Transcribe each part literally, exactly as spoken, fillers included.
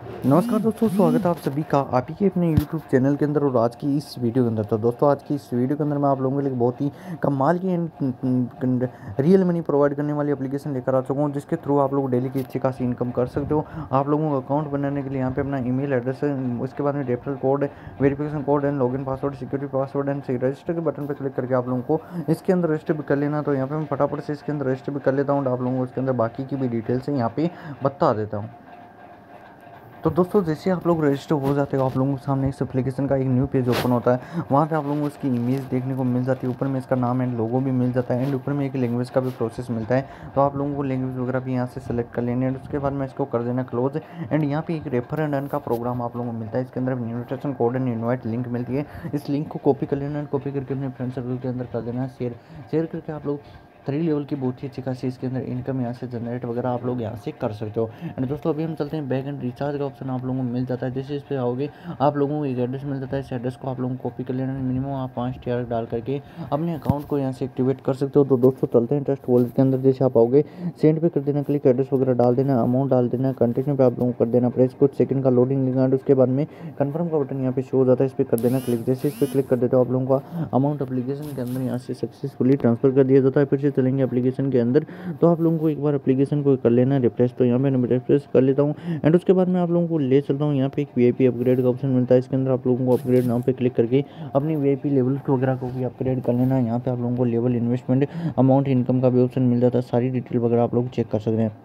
नमस्कार दोस्तों, स्वागत है आप सभी का आप ही के अपने यूट्यूब चैनल के अंदर और आज की इस वीडियो के अंदर। तो दोस्तों आज की इस वीडियो के अंदर मैं आप लोगों के लिए बहुत ही कमाल की एंड रियल मनी प्रोवाइड करने वाली एप्लीकेशन लेकर आ चुका हूँ, जिसके थ्रू आप लोग डेली की अच्छी खासी इनकम कर सकते हो। आप लोगों का अकाउंट बनाने के लिए यहाँ पे अपना ईमेल एड्रेस है, उसके बाद में referral code, verification code and login password, security password and register के बटन पर क्लिक करके आप लोगों को इसके अंदर रजिस्टर भी कर लेना। तो यहाँ पे मैं फटाफट से इसके अंदर रजिस्टर भी कर लेता हूँ, आप लोगों को इसके अंदर बाकी की भी डिटेल्स है यहाँ पे बता देता हूँ। तो दोस्तों जैसे आप लोग रजिस्टर हो जाते हो, आप लोगों के सामने इस एप्लीकेशन का एक न्यू पेज ओपन होता है। वहाँ पे आप लोगों को इसकी इमेज देखने को मिल जाती है, ऊपर में इसका नाम एंड लोगो भी मिल जाता है एंड ऊपर में एक लैंग्वेज का भी प्रोसेस मिलता है। तो आप लोगों को लैंग्वेज वगैरह भी यहाँ से सेलेक्ट कर लेनी है। उसके बाद में इसको कर देना क्लोज एंड यहाँ पे एक रेफर एंड अर्न का प्रोग्राम आप लोगों को मिलता है। इसके अंदर invitation code and invite link मिलती है। इस लिंक को कॉपी कर लेना एंड कॉपी करके अपने फ्रेंड सर्कल के अंदर कर देना है शेयर शेयर करके आप लोग थ्री लेवल की बहुत ही अच्छी खासी इसके अंदर इनकम यहाँ से जनरेट वगैरह आप लोग यहाँ से कर सकते हो। एंड दोस्तों अभी हम चलते हैं बैक एंड रिचार्ज का ऑप्शन आप लोगों को मिल जाता है। जैसे इस पर आओगे आप लोगों को एक एड्रेस मिल जाता है। इस एड्रेस को आप लोगों को कॉपी कर लेना है। मिनिमम आप पाँच टीआर डाल करके अपने अकाउंट को यहाँ से एक्टिवेट कर सकते हो। तो दोस्तों चलते हैं ट्रस्ट वॉलेट के अंदर। जैसे आप आओगे सेंड पे कर देना, क्लिक एड्रेस वगैरह डाल देना, अमाउंट डाल देना, कंटिन्यू पे आप लोगों को कर देना प्रेस। कुछ सेकंड का लोडिंग लेगा। उसके बाद में कंफर्म का बटन यहाँ पे शो हो जाता है, इस पर कर देना क्लिक। जैसे इस पर क्लिक कर देते हो आप लोगों का अमाउंट एप्लीकेशन के अंदर यहाँ से सक्सेसफुली ट्रांसफर कर दिया जाता है। फिर से चलेंगे एप्लीकेशन के अंदर। तो आप लोगों को एक बार एप्लीकेशन को कर लेना है रिफ्रेश। तो यहाँ पे मैं रिफ्रेश कर लेता हूँ एंड उसके बाद मैं आप लोगों को ले चलता हूँ। यहाँ पे एक वीआईपी अपग्रेड का ऑप्शन मिलता है। इसके अंदर आप लोगों को अपग्रेड नाम पे क्लिक करके अपनी वीआईपी लेवल वगैरह को भी अपग्रेड कर लेना है। यहाँ पे आप लोगों को लेवल, इन्वेस्टमेंट, अमाउंट, इनकम का भी ऑप्शन मिल जाता है। सारी डिटेल वगैरह आप लोग चेक कर सकते हैं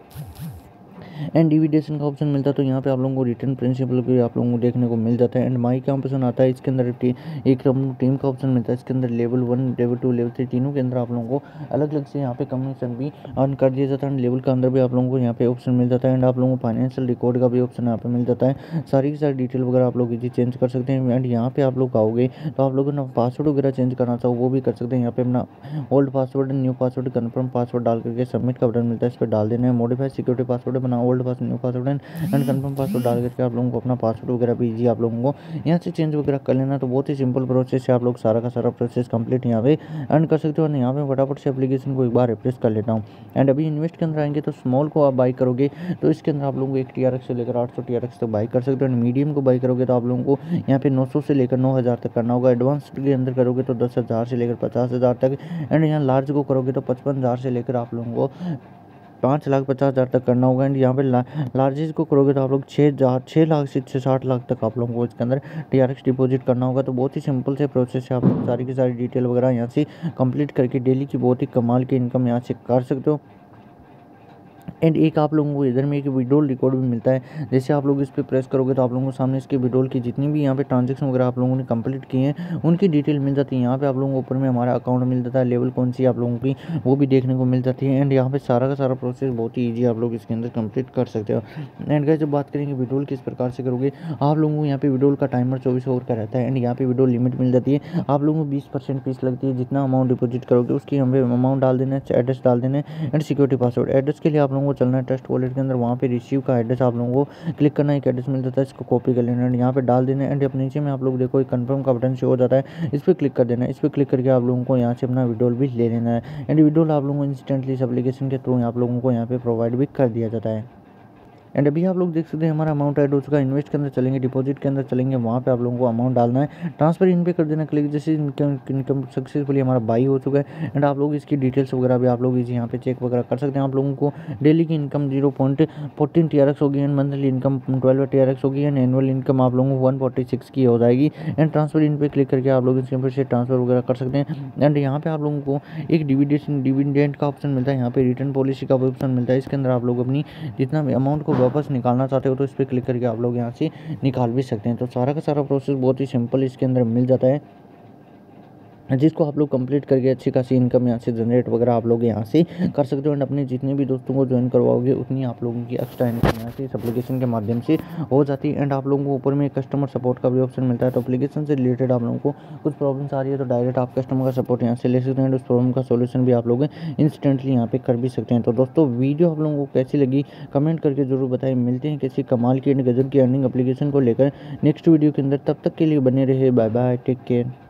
एंड डिविडेशन का ऑप्शन मिलता है। तो यहाँ पे आप लोगों को रिटर्न प्रिंसिपल भी आप लोगों को देखने को मिल जाता है एंड माई का ऑप्शन आता है। इसके अंदर एक टीम का ऑप्शन मिलता है। इसके अंदर level one, level two, level three तीनों के अंदर आप लोगों को अलग अलग से यहाँ पे कमीशन भी अर्न कर दिया जाता है। एंड लेवल के अंदर भी आप लोगों को यहाँ पे ऑप्शन मिल जाता है एंड आप लोगों को फाइनेंशियल रिकॉर्ड का भी ऑप्शन यहाँ पे मिल जाता है। सारी की सारी डिटेल वगैरह आप लोग इजी चेंज कर सकते हैं। एंड यहाँ पे आप लोग आओगे तो आप लोगों ने पासवर्ड वगैरह चेंज करना चाहो वो भी कर सकते हैं। यहाँ पे अपना old password, new password, confirm password डाल करके सबमिट का बटन मिलता है, इस पर डाल देना है। मॉडिफाई सिक्योरिटी पासवर्ड बना, old password, new password and confirm password डाल करके आप लोगों को अपना पासवर्ड वगैरह भी इजी आप लोगों को यहाँ से चेंज वगैरह कर लेना। तो बहुत ही सिंपल प्रोसेस है, आप लोग सारा का सारा प्रोसेस कंप्लीट यहाँ पे अर्न कर सकते हो। और यहाँ पे फटाफट से एप्लीकेशन को एक बार रिप्लेस कर लेता हूँ। एंड अभी इन्वेस्ट के अंदर आएंगे तो स्मॉल को आप बाई करोगे तो इसके अंदर आप लोगों को एक टी आर एक्स से लेकर आठ सौ टी आर एक्स तक बाई कर सकते हो। एंड मीडियम को बाई करोगे तो आप लोगों को यहाँ पे नौ सौ से लेकर नौ हज़ार तक करना होगा। एडवांस के अंदर करोगे तो दस हज़ार से लेकर पचास हज़ार तक। एंड यहाँ लार्ज को करोगे तो पचपन हज़ार से लेकर आप लोगों को पाँच लाख पचास हज़ार तक करना होगा। एंड यहाँ पे ला, लार्जेस्ट को करोगे तो आप लोग छः हज़ार छः लाख से छः साठ लाख तक आप लोगों को इसके अंदर टी आर एक्स डिपॉजिट करना होगा। तो बहुत ही सिंपल से प्रोसेस है, आप लोग सारी की सारी डिटेल वगैरह यहाँ से कंप्लीट करके डेली की बहुत ही कमाल की इनकम यहाँ से कर सकते हो। एंड एक आप लोगों को इधर में एक विड्रॉल रिकॉर्ड भी मिलता है। जैसे आप लोग इस पर प्रेस करोगे तो आप लोगों को सामने इसके विड्रॉल की जितनी भी यहाँ पे ट्रांजेक्शन वगैरह आप लोगों ने कंप्लीट किए हैं उनकी डिटेल मिल जाती है। यहाँ पे आप लोगों को ऊपर में हमारा अकाउंट मिल जाता है, लेवल कौन सी आप लोगों की वो भी देखने को मिल जाती है। एंड यहाँ पे सारा का सारा प्रोसेस बहुत ही ईजी आप लोग इसके अंदर कंप्लीट कर सकते हो। एंड गाइस जब बात करेंगे विड्रॉल किस प्रकार से करोगे, आप लोगों को यहाँ पे विड्रॉल का टाइमर चौबीस आवर का रहता है। एंड यहाँ पे विड्रॉल लिमिट मिल जाती है। आप लोगों को बीस परसेंट फीस लगती है। जितना अमाउंट डिपॉजिट करोगे उसकी हमें अमाउंट डाल देना है, एड्रेस डाल देना है एंड सिक्योरिटी पासवर्ड। एड्रेस के लिए आप लोगों को चलना है ट्रस्ट वॉलेट के अंदर, वहाँ पे रिसीव का एड्रेस आप लोगों को क्लिक करना है। एक एड्रेस मिल जाता है, इसको कॉपी कर लेना है, यहाँ पे डाल देना है। एंड अपने नीचे में आप लोग देखो एक कंफर्म का बटन शो हो जाता है, इस पर क्लिक कर देना है। इस पर क्लिक करके आप लोगों को यहाँ से अपना विड्रॉल भी ले लेना है। एंड विड्रॉल आप लोगों को इंस्टेंटली इस एप्लीकेशन के थ्रू आप लोगों को यहाँ पे प्रोवाइड भी कर दिया जाता है। एंड अभी आप लोग देख सकते हैं हमारा अमाउंट ऐड हो चुका है। इन्वेस्ट के अंदर चलेंगे, डिपॉजिट के अंदर चलेंगे, वहाँ पे आप लोगों को अमाउंट डालना है, ट्रांसफर इन पे कर देना क्लिक। जैसे इनकम इनकम सक्सेसफुली हमारा बाई हो चुका है। एंड आप लोग इसकी डिटेल्स वगैरह भी आप लोग इसी यहाँ पे चेक वगैरह कर सकते हैं। आप लोगों को डेली की income zero point fourteen T R X होगी and monthly income twelve T R X होगी एंड एनुअल इनकम आप लोगों को वन फोर्टी सिक्स की हो जाएगी। एंड ट्रांसफर इन पे क्लिक करके आप लोग इसके ऊपर से ट्रांसफर वगैरह कर सकते हैं। एंड यहाँ पे आप लोगों को एक डिविडेंड डिविडेंड का ऑप्शन मिलता है, यहाँ पे रिटर्न पॉलिसी का भी ऑप्शन मिलता है। इसके अंदर आप लोग अपनी जितना भी अमाउंट को वापस निकालना चाहते हो तो इस पर क्लिक करके आप लोग यहाँ से निकाल भी सकते हैं। तो सारा का सारा प्रोसेस बहुत ही सिंपल इसके अंदर मिल जाता है, जिसको आप लोग कंप्लीट करके अच्छी खासी इनकम यहाँ से जनरेट वगैरह आप लोग यहाँ से कर सकते हो। एंड अपने जितने भी दोस्तों को ज्वाइन करवाओगे उतनी आप लोगों की एक्स्ट्रा इनकम यहाँ से इस एप्लीकेशन के माध्यम से हो जाती है। एंड आप लोगों को ऊपर में कस्टमर सपोर्ट का भी ऑप्शन मिलता है। तो एप्लीकेशन से रिलेटेड आप लोगों को कुछ प्रॉब्लम्स आ रही है तो डायरेक्ट आप कस्टमर का सपोर्ट यहाँ से ले सकते हैं एंड उस प्रॉब्लम का सोल्यूशन भी आप लोग इंस्टेंटली यहाँ पे कर भी सकते हैं। तो दोस्तों वीडियो आप लोगों को कैसी लगी कमेंट करके जरूर बताएं। मिलते हैं किसी कमाल की एंड गजब की अर्निंग एप्लीकेशन को लेकर नेक्स्ट वीडियो के अंदर, तब तक के लिए बने रहे। Bye bye, take care.